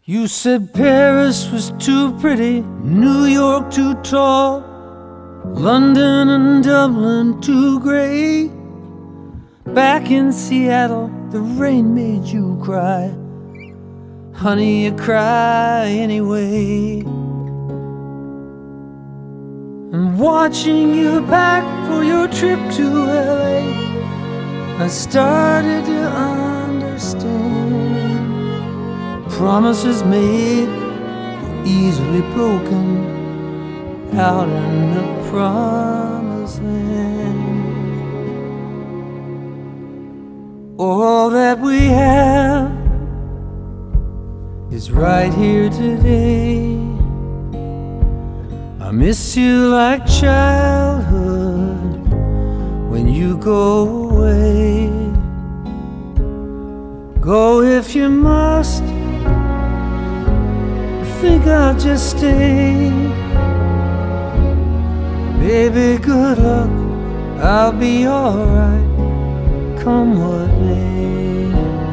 You said Paris was too pretty, New York too tall, London and Dublin too gray. Back in Seattle, the rain made you cry. Honey, you cry anyway. And watching you pack for your trip to LA, I started to understand. Promises made, easily broken, out in the promised land. All that we have is right here today. I miss you like childhood when you go away. Go if you must, I think I'll just stay. Baby, good luck, I'll be alright, come what may.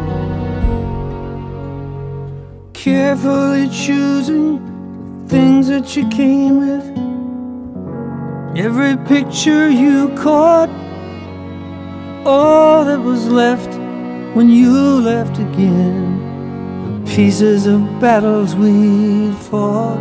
Carefully choosing things that you came with, every picture you caught, all that was left when you left again, the pieces of battles we'd fought.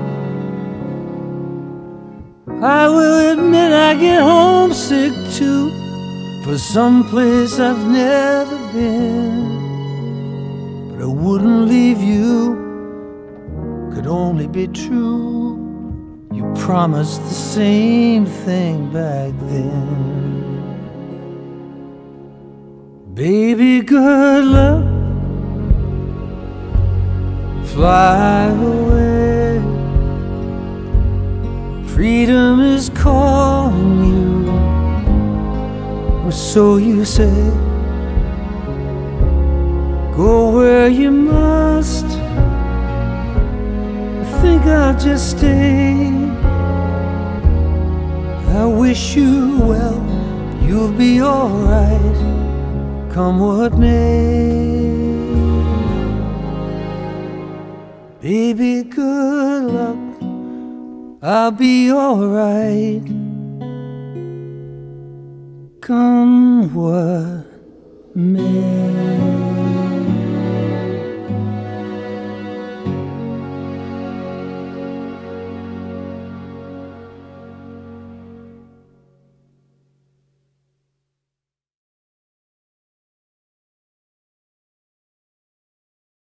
I will admit I get homesick too, for some place I've never been. But I wouldn't leave you, could only be true. You promised the same thing back then. Baby, good luck, fly away. Freedom is calling you, or so you say. Go where you must, I think I'll just stay. I wish you well, you'll be alright, come what may. Baby, good luck, I'll be alright, come what may.